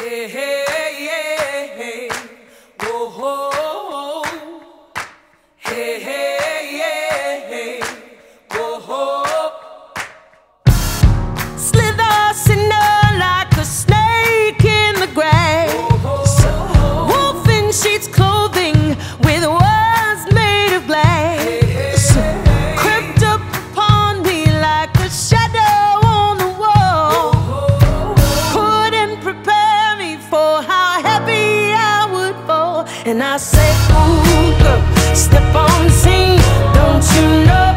Hey, hey, hey, hey. Whoa, whoa. Hey, hey, hey, hey. Whoa, whoa. Slither, sinner, like a snake in the grass. Wolf in sheep's clothing with words made of glass. Crept up upon me like a shadow on the wall. Couldn't prepare me for how heavy I would fall. And I said, ooh, girl, step on the scene. Don't you know?